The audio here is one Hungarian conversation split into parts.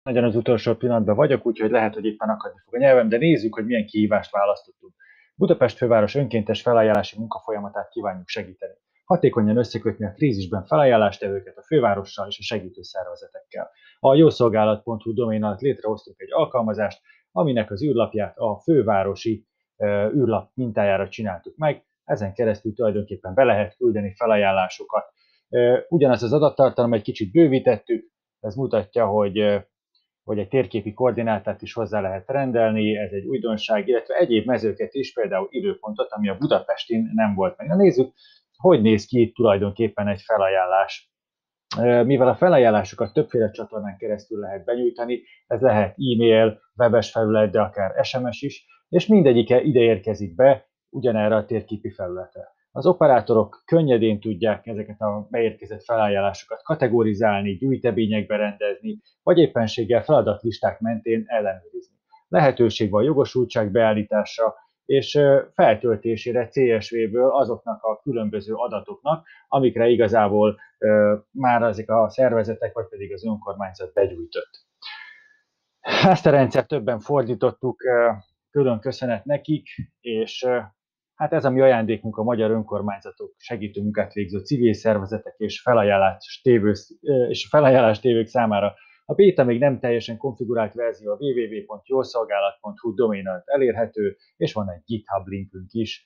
Nagyon az utolsó pillanatban vagyok, úgyhogy lehet, hogy éppen akadni fog a nyelvem, de nézzük, hogy milyen kihívást választottunk. Budapest főváros önkéntes felajánlási munkafolyamatát kívánjuk segíteni. Hatékonyan összekötni a krízisben felajánlástevőket a fővárossal és a segítő szervezetekkel. A jószolgálat.hu domén alatt létrehoztunk egy alkalmazást, aminek az űrlapját a fővárosi űrlap mintájára csináltuk meg. Ezen keresztül tulajdonképpen be lehet küldeni felajánlásokat. Ugyanaz az adattartalom egy kicsit bővítettük, ez mutatja, hogy egy térképi koordinátát is hozzá lehet rendelni, ez egy újdonság, illetve egyéb mezőket is, például időpontot, ami a Budapestin nem volt meg. Na nézzük, hogy néz ki itt tulajdonképpen egy felajánlás. Mivel a felajánlásokat többféle csatornán keresztül lehet benyújtani, ez lehet e-mail, webes felület, de akár SMS is, és mindegyike ide érkezik be ugyanerre a térképi felületre. Az operátorok könnyedén tudják ezeket a beérkezett felajánlásokat kategorizálni, gyűjteményekbe rendezni, vagy éppenséggel feladatlisták mentén ellenőrizni. Lehetőség van jogosultság beállításra és feltöltésére CSV-ből azoknak a különböző adatoknak, amikre igazából már ezek a szervezetek, vagy pedig az önkormányzat begyújtott. Ezt a rendszert többen fordítottuk, külön köszönet nekik, és hát ez a mi ajándékunk a magyar önkormányzatok, segítő munkát végző civil szervezetek és felajánlástévők számára. A béta még nem teljesen konfigurált verzió a www.jószolgálat.hu domén alatt elérhető, és van egy GitHub linkünk is,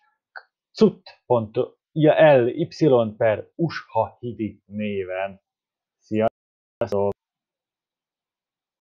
cut.ly/ushahidi néven. Sziasztok!